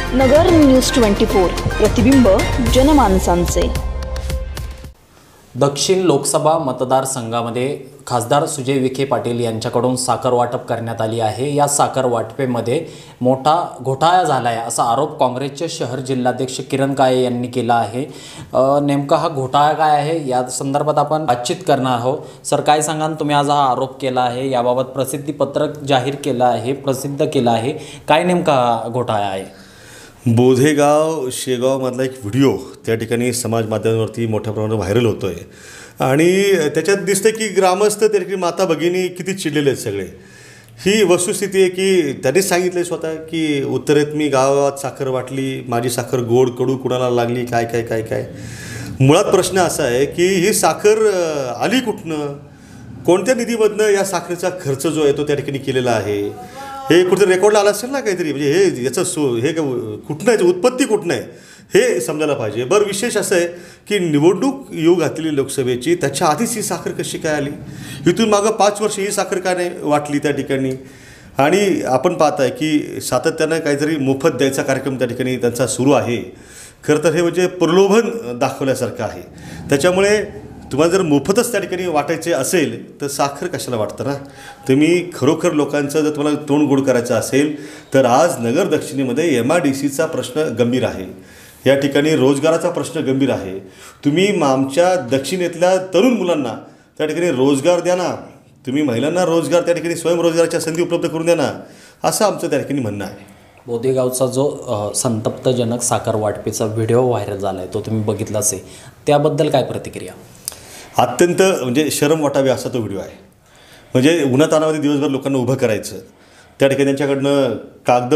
नगर news 24 प्रतिबिंब जनमानसांचे। दक्षिण लोकसभा मतदारसंघामध्ये खासदार सुजय विखे पाटील यांच्याकडून साखर वाटप करण्यात आली आहे। या साखर वाटपेमध्ये मोठा घोटाळा झाला आहे असा आरोप काँग्रेसचे शहर जिल्हाध्यक्ष किरण काळे यांनी केला आहे। नेमका हा घोटाळा काय आहे या संदर्भात आपण बातचीत करणार आहोत। सर, काय सांगाल, तुम्ही आज हा आरोप केला आहे, याबाबत प्रसिद्धी पत्रक जाहीर केलं आहे, प्रसिद्ध केलं आहे, काय नेमका हा घोटाळा आहे? बोधेगाव शेगावमधला एक व्हिडिओ त्या ठिकाणी समाज माध्यमांवरती मोठ्या प्रमाणात व्हायरल होतो आहे आणि त्याच्यात दिसतं की ग्रामस्थ त्या ठिकाणी माता भगिनी किती चिडलेले आहेत सगळे। ही वस्तुस्थिती आहे की त्यांनी सांगितलं स्वतः की उत्तरेत मी गावात साखर वाटली, माझी साखर गोड कडू कुणाला लागली, काय काय काय काय। मुळात प्रश्न असा आहे की ही साखर आली कुठनं, कोणत्या निधीमधनं या साखरेचा खर्च जो आहे तो त्या ठिकाणी केलेला आहे, हे कुठे रेकॉर्डला आलं असेल ना काहीतरी, म्हणजे हे याचं हे कुठनं आहे, उत्पत्ती कुठनं आहे हे समजायला पाहिजे। बरं, विशेष असं आहे की निवडणूक येऊ घातलेली लोकसभेची, त्याच्या आधीच ही साखर कशी काय आली, इथून मागं 5 वर्ष ही साखर काय नाही वाटली त्या ठिकाणी। आणि आपण पाहत आहे की सातत्यानं काहीतरी मोफत द्यायचा कार्यक्रम त्या ठिकाणी त्यांचा सुरू आहे। खरं तर हे म्हणजे प्रलोभन दाखवल्यासारखं आहे। त्याच्यामुळे तुम्हाला जर मोफतच त्या ठिकाणी वाटायचे असेल तर साखर कशाला वाटतं ना। तुम्ही खरोखर लोकांचं जर तुम्हाला तोंड गोड करायचं असेल तर आज नगर दक्षिणेमध्ये MIDCचा प्रश्न गंभीर आहे, या ठिकाणी रोजगाराचा प्रश्न गंभीर आहे। तुम्ही आमच्या दक्षिणेतल्या तरुण मुलांना त्या ठिकाणी रोजगार द्या ना, तुम्ही महिलांना रोजगार त्या ठिकाणी स्वयंरोजगाराच्या संधी उपलब्ध करून द्या ना, असं आमचं त्या ठिकाणी म्हणणं आहे। बोधेगावचा जो संतप्तजनक साखर वाटपेचा व्हिडिओ व्हायरल झाला आहे तो तुम्ही बघितलाच आहे, त्याबद्दल काय प्रतिक्रिया? अत्यंत म्हणजे शरम वाटावी असा तो व्हिडिओ आहे। म्हणजे उन्हातानामध्ये दिवसभर लोकांना उभं करायचं, त्या ठिकाणी त्यांच्याकडनं कागद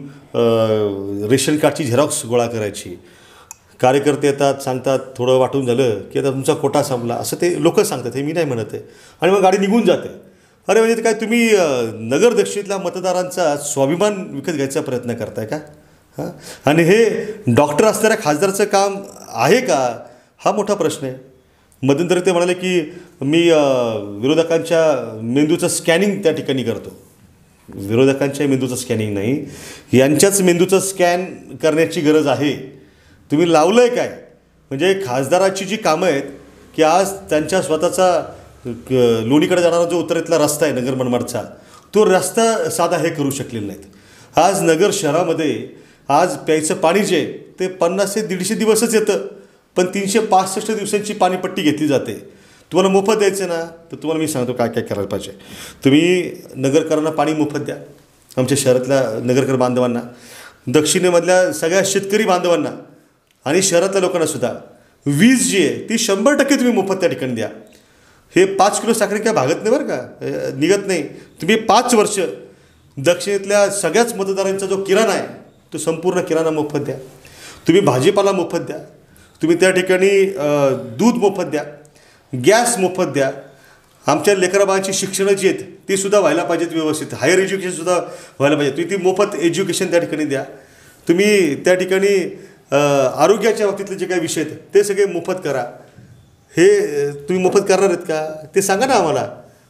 म्हणून रेशन कार्डची झेरॉक्स गोळा करायची, कार्यकर्ते येतात सांगतात थोडं वाटून झालं की आता तुमचा कोटा संपला, असं ते लोक सांगतात, हे मी नाही म्हणत आहे, आणि मग गाडी निघून जाते। अरे म्हणजे काय तुम्ही नगर दक्षिणेतल्या मतदारांचा स्वाभिमान विकत घ्यायचा प्रयत्न करताय का? हां, आणि हे डॉक्टर असणाऱ्या खासदाराचं काम आहे का, हा मोठा प्रश्न आहे। मध्यंतरी ते म्हणाले की मी विरोधकांच्या मेंदूचं स्कॅनिंग त्या ठिकाणी करतो। विरोधकांच्या मेंदूचं स्कॅनिंग नाही, यांच्याच मेंदूचं स्कॅन करण्याची गरज आहे। तुम्ही लावलं आहे काय? म्हणजे खासदाराची जी कामं आहेत की आज त्यांच्या स्वतःचा लोणीकडे जाणारा जो उत्तरेतला रस्ता आहे नगर मनमाडचा, तो रस्ता साधा हे करू शकलेले नाहीत। आज नगर शहरामध्ये आज प्यायचं पाणी जे ते 50 ते 150 दिवसच येतं, पण 365 दिवसांची पाणीपट्टी घेतली जाते। तुम्हाला मोफत द्यायचं ना, तर तुम्हाला मी सांगतो काय काय करायला पाहिजे। तुम्ही नगरकरांना पाणी मोफत द्या, आमच्या शहरातल्या नगरकर बांधवांना, दक्षिणेमधल्या सगळ्या शेतकरी बांधवांना आणि शहरातल्या लोकांनासुद्धा वीज जी आहे ती 100% तुम्ही मोफत त्या ठिकाणी द्या। हे 5 किलो साखर काय भागत नाही बरं का, निघत नाही। तुम्ही 5 वर्ष दक्षिणेतल्या सगळ्याच मतदारांचा जो किराणा आहे तो संपूर्ण किराणा मोफत द्या, तुम्ही भाजीपाला मोफत द्या, तुम्ही त्या ठिकाणी दूध मोफत द्या, गॅस मोफत द्या। आमच्या लेकराबाळांची शिक्षणं जी आहेत ती सुद्धा व्हायला पाहिजेत व्यवस्थित, हायर एज्युकेशनसुद्धा व्हायला पाहिजे, तुम्ही ती मोफत एज्युकेशन त्या ठिकाणी द्या। तुम्ही त्या ठिकाणी आरोग्याच्या बाबतीतले जे काही विषय आहेत ते सगळे मोफत करा। हे तुम्ही मोफत करणार आहेत का ते सांगा ना आम्हाला।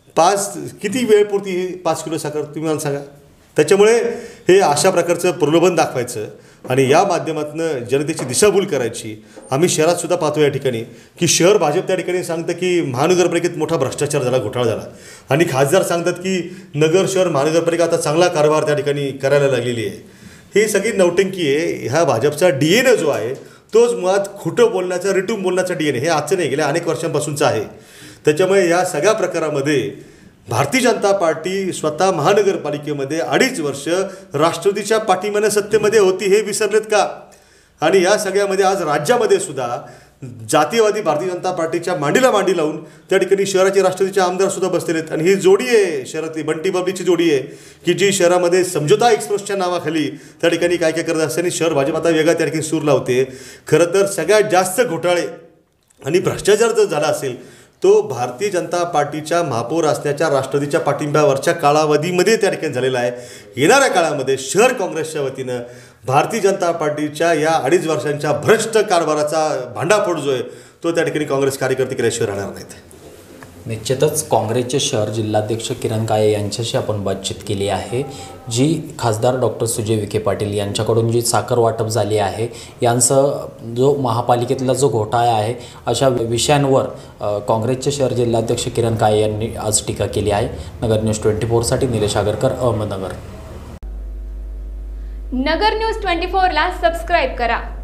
किती वेळपुरती ही 5 किलो साखर तुम्ही मला सांगा। त्याच्यामुळे हे अशा प्रकारचं प्रलोभन दाखवायचं आणि या माध्यमातून जनतेची दिशाभूल करायची। आम्ही शहरातसुद्धा पाहतो या ठिकाणी की शहर भाजप त्या ठिकाणी सांगतं की महानगरपालिकेत मोठा भ्रष्टाचार झाला, घोटाळा झाला, आणि खासदार सांगतात की नगर शहर महानगरपालिका आता चांगला कारभार त्या ठिकाणी करायला लागलेली आहे। ही सगळी नौटंकी आहे। ह्या भाजपचा DNA जो आहे तोच मुळात खोटं बोलण्याचा, रिटून बोलण्याचा DNA, हे आजचं नाही, गेल्या अनेक वर्षांपासूनचं आहे। त्याच्यामुळे या सगळ्या प्रकारामध्ये भारतीय जनता पार्टी स्वतः महानगरपालिकेमध्ये 2.5 वर्ष राष्ट्रवादीच्या पाठीमाने सत्तेमध्ये होती, हे विसरलेत का? आणि या सगळ्यामध्ये आज राज्यामध्ये सुद्धा जातीयवादी भारतीय जनता पार्टीच्या मांडीला मांडी लावून त्या ठिकाणी शहराचे राष्ट्रवादीचे आमदारसुद्धा बसलेले आहेत। आणि ही जोडी आहे शहरातली, बंटी बाबलीची जोडी आहे की जी शहरामध्ये समझोता एक्सप्रेसच्या नावाखाली त्या ठिकाणी काय काय करत असते आणि शहर भाजप आता वेगळा त्या ठिकाणी सूर लावते। खरं तर सगळ्यात जास्त घोटाळे आणि भ्रष्टाचार जर झाला असेल तो भारतीय जनता पार्टीच्या महापौर असण्याच्या राष्ट्रवादीच्या पाठिंब्यावरच्या कालावधीमध्ये त्या ठिकाणी झालेला आहे। येणाऱ्या काळामध्ये शहर काँग्रेसच्या वतीनं भारतीय जनता पार्टीच्या या 2.5 वर्षांच्या भ्रष्ट कारभाराचा भांडाफोड जो आहे तो त्या ठिकाणी काँग्रेस कार्यकर्ते केल्याशिवाय राहणार नाहीत। निश्चितच काँग्रेसचे शहर जिल्हाध्यक्ष किरण काळे यांच्याशी आपण बातचीत केली आहे, जी खासदार डॉक्टर सुजय विखे पाटील यांच्याकडून जी साखर वाटप झाली आहे यांचं जो महापालिकेतला जो घोटाळा आहे अशा विषयांवर काँग्रेसचे शहर जिल्हाध्यक्ष किरण काळे यांनी आज टीका केली आहे. नगर न्यूज 24साठी निलेश आगरकर, अहमदनगर. नगर न्यूज 24 ला सबस्क्राइब करा.